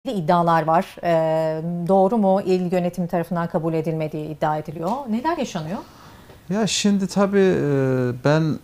iddialar var. Doğru mu? İl yönetimi tarafından kabul edilmediği iddia ediliyor. Neler yaşanıyor? Ya şimdi tabii ben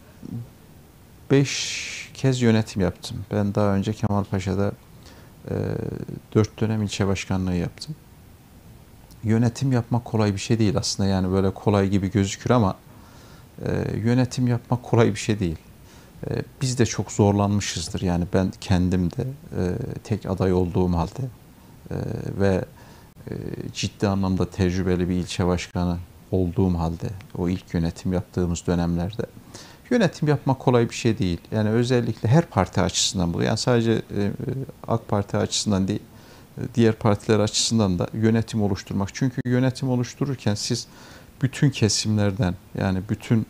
5 kez yönetim yaptım. Ben daha önce Kemalpaşa'da 4 dönem ilçe başkanlığı yaptım. Yönetim yapmak kolay bir şey değil aslında, yani böyle kolay gibi gözükür ama yönetim yapmak kolay bir şey değil. Biz de çok zorlanmışızdır. Yani ben kendim de tek aday olduğum halde ve ciddi anlamda tecrübeli bir ilçe başkanı olduğum halde o ilk yönetim yaptığımız dönemlerde yönetim yapmak kolay bir şey değil. Yani özellikle her parti açısından bu. Yani sadece AK Parti açısından değil, diğer partiler açısından da yönetim oluşturmak. Çünkü yönetim oluştururken siz bütün kesimlerden, yani bütün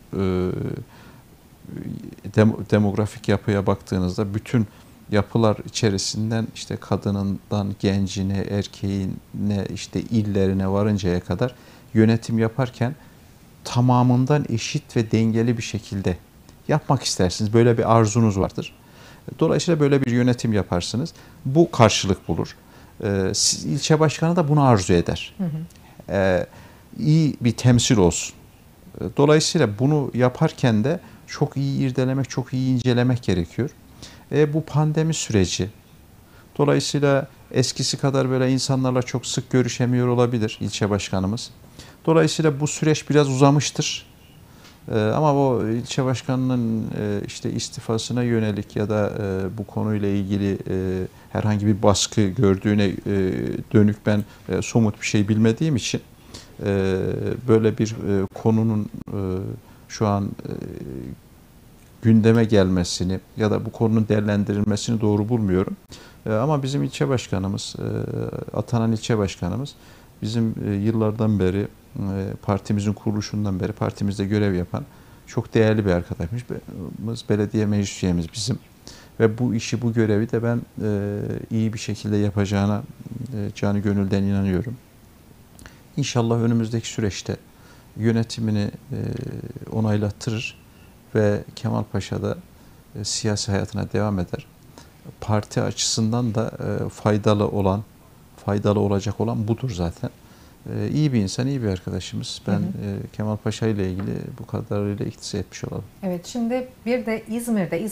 demografik yapıya baktığınızda bütün yapılar içerisinden işte kadınından gencine, erkeğine, işte illerine varıncaya kadar yönetim yaparken tamamından eşit ve dengeli bir şekilde yapmak istersiniz. Böyle bir arzunuz vardır. Dolayısıyla böyle bir yönetim yaparsınız. Bu karşılık bulur. Siz, ilçe başkanı da bunu arzu eder. Hı hı. İyi bir temsil olsun. Dolayısıyla bunu yaparken de çok iyi irdelemek, çok iyi incelemek gerekiyor. Bu pandemi süreci, dolayısıyla eskisi kadar böyle insanlarla çok sık görüşemiyor olabilir ilçe başkanımız. Dolayısıyla bu süreç biraz uzamıştır. Ama o ilçe başkanının işte istifasına yönelik ya da bu konuyla ilgili herhangi bir baskı gördüğüne dönük ben somut bir şey bilmediğim için böyle bir konunun şu an gündeme gelmesini ya da bu konunun değerlendirilmesini doğru bulmuyorum. Ama bizim ilçe başkanımız, atanan ilçe başkanımız bizim yıllardan beri, partimizin kuruluşundan beri partimizde görev yapan çok değerli bir arkadaşımız, belediye meclis üyemiz bizim. Ve bu işi, bu görevi de ben iyi bir şekilde yapacağına canı gönülden inanıyorum. İnşallah önümüzdeki süreçte yönetimini onaylattırır ve Kemalpaşa'da siyasi hayatına devam eder. Parti açısından da faydalı olacak olan budur zaten. İyi bir insan, iyi bir arkadaşımız. Ben Kemalpaşa ile ilgili bu kadarıyla iktiza etmiş olalım. Evet, şimdi bir de İzmir'de